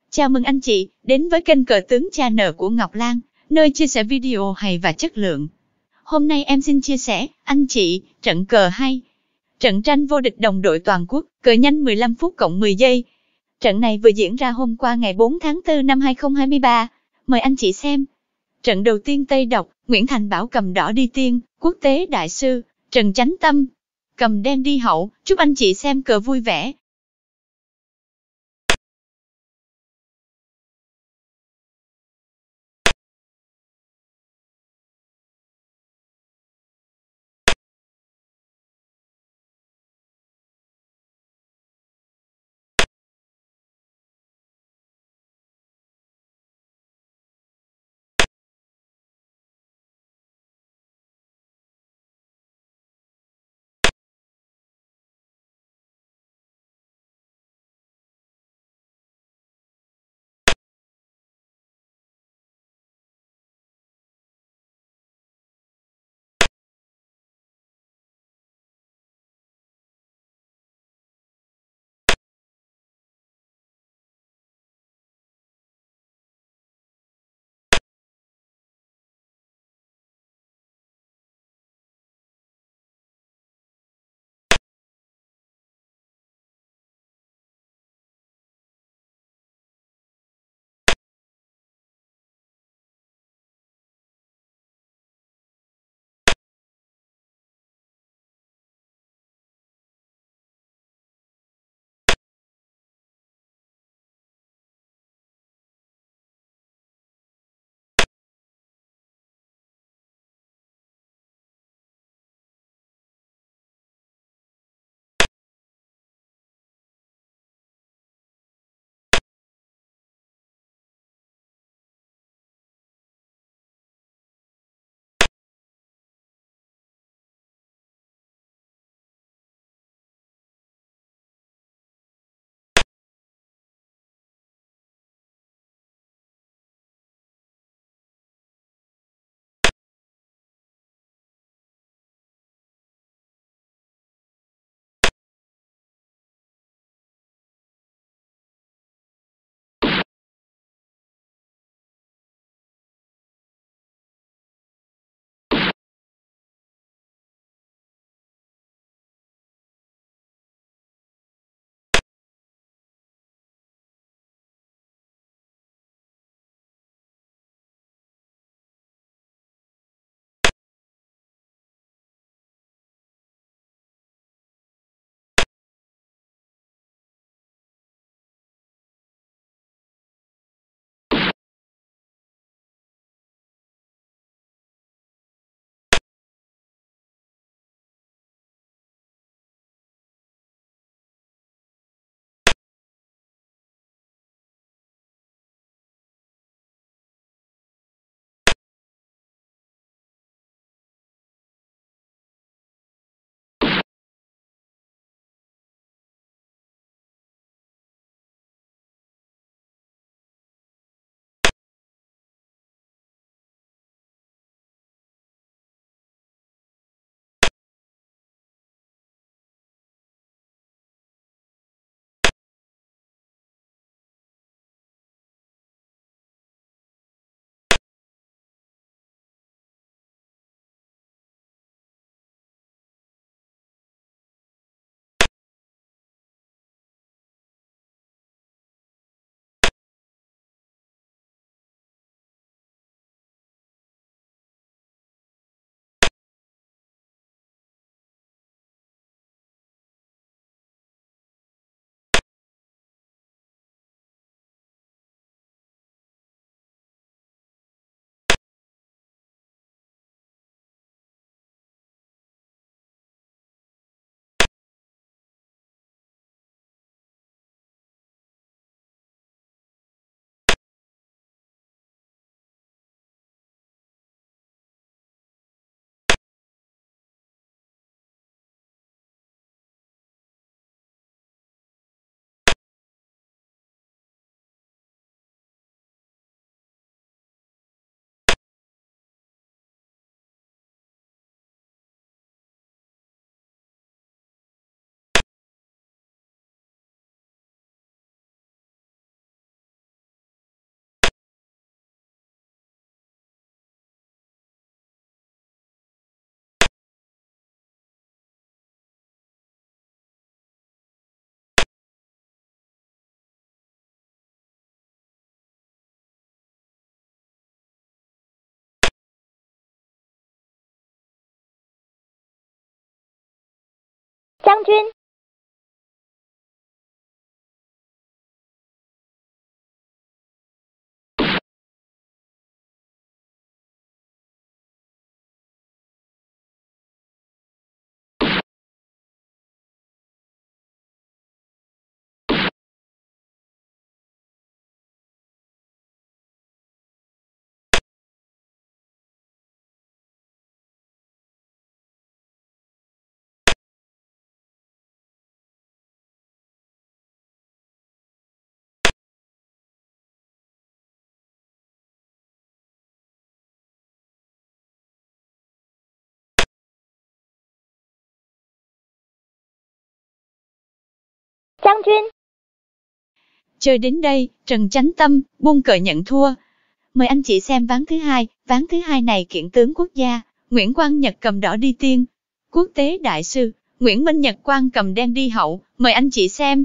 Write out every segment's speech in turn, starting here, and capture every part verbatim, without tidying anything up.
Chào mừng anh chị đến với kênh Cờ Tướng Channel của Ngọc Lan, nơi chia sẻ video hay và chất lượng. Hôm nay em xin chia sẻ, anh chị, trận cờ hay. Trận tranh vô địch đồng đội toàn quốc, cờ nhanh mười lăm phút cộng mười giây. Trận này vừa diễn ra hôm qua ngày bốn tháng tư năm hai không hai ba. Mời anh chị xem. Trận đầu tiên Tây Độc, Nguyễn Thành Bảo cầm đỏ đi tiên, Quốc tế đại sư, Trần Chánh Tâm cầm đen đi hậu. Chúc anh chị xem cờ vui vẻ. 君。将军。 Chơi đến đây, Trần Chánh Tâm buông cờ nhận thua. Mời anh chị xem ván thứ hai, ván thứ hai này kiện tướng quốc gia, Nguyễn Quang Nhật cầm đỏ đi tiên. Quốc tế đại sư, Nguyễn Minh Nhật Quang cầm đen đi hậu, mời anh chị xem.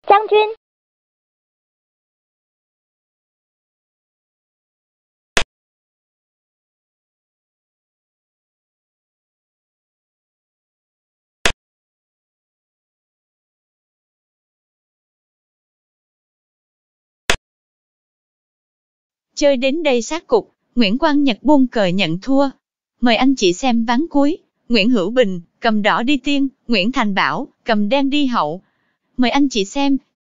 将军。 Chơi đến đây sát cục, Nguyễn Quang Nhật buông cờ nhận thua. Mời anh chị xem ván cuối. Nguyễn Hữu Bình, cầm đỏ đi tiên, Nguyễn Thành Bảo, cầm đen đi hậu. Mời anh chị xem.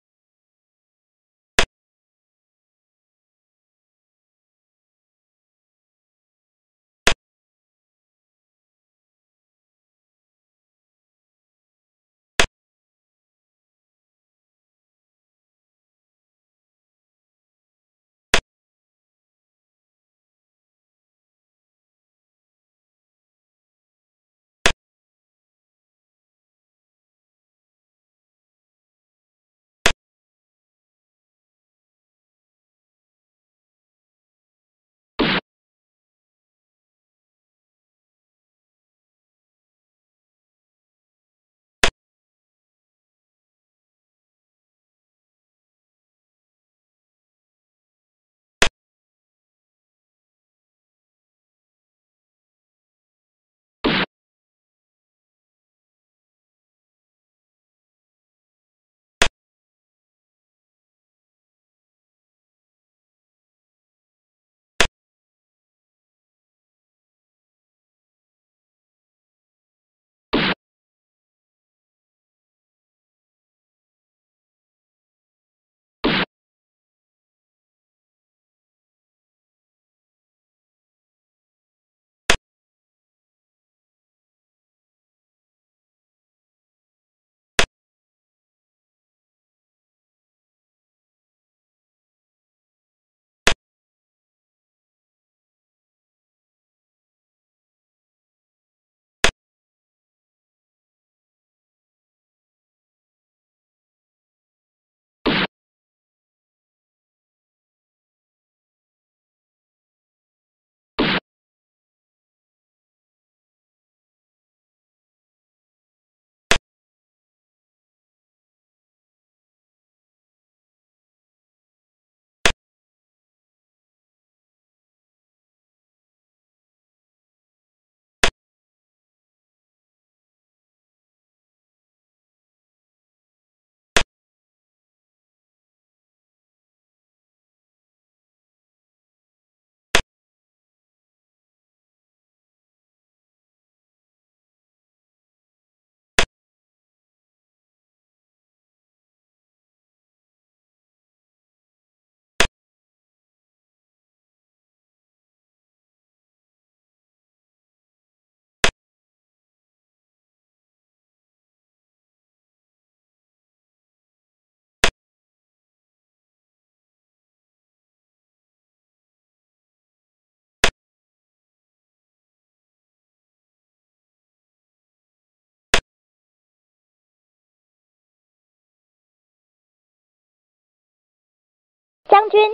将军。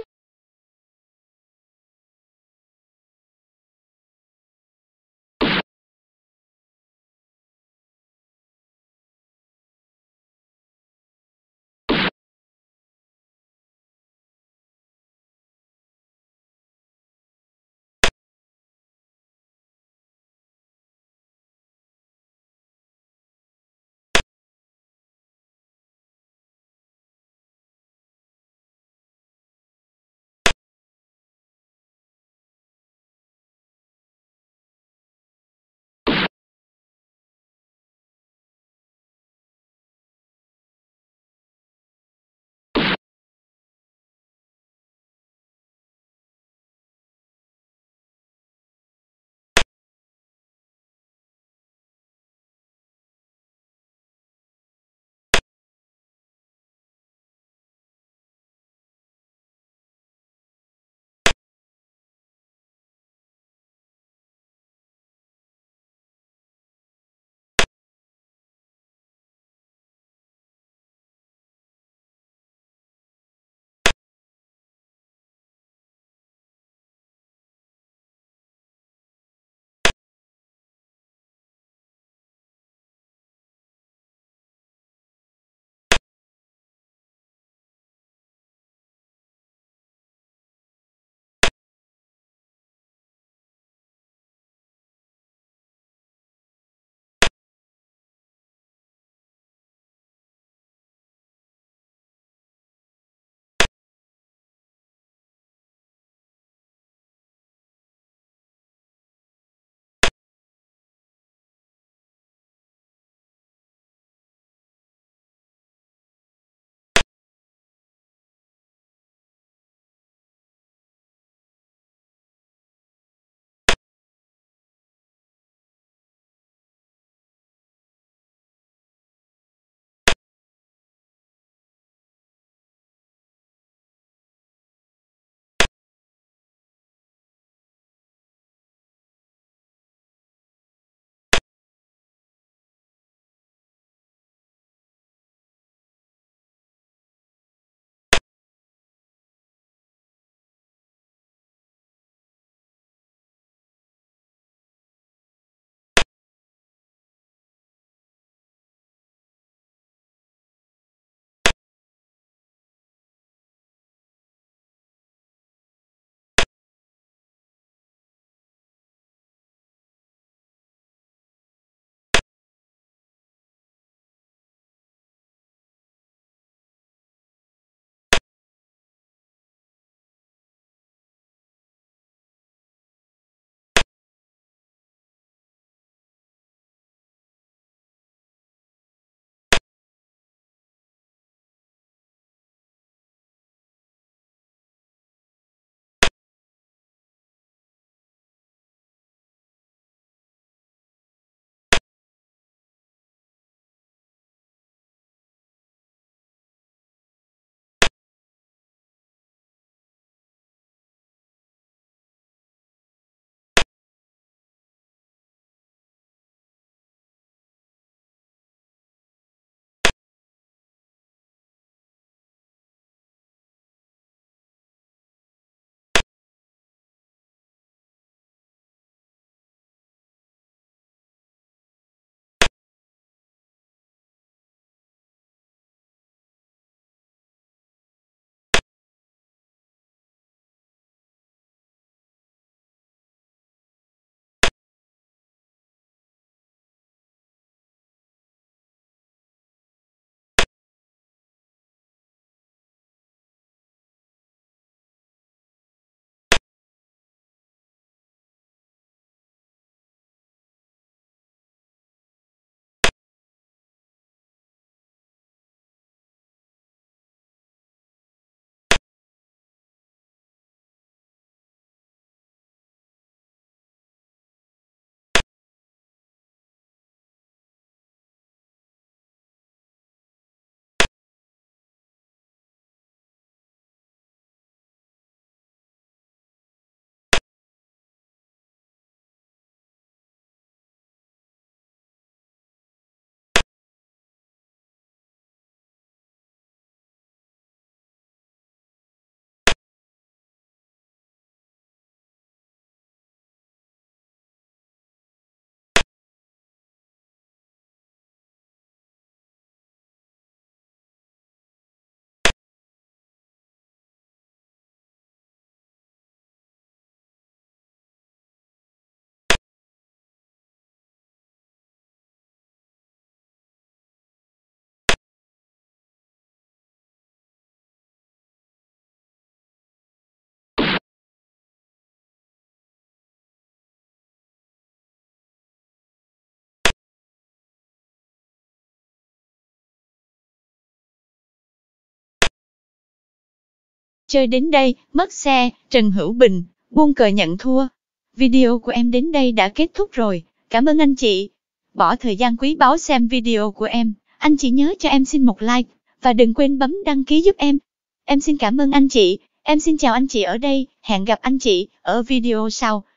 Chơi đến đây, mất xe, Trần Hữu Bình, buông cờ nhận thua. Video của em đến đây đã kết thúc rồi, cảm ơn anh chị. Bỏ thời gian quý báu xem video của em, anh chị nhớ cho em xin một like, và đừng quên bấm đăng ký giúp em. Em xin cảm ơn anh chị, em xin chào anh chị ở đây, hẹn gặp anh chị ở video sau.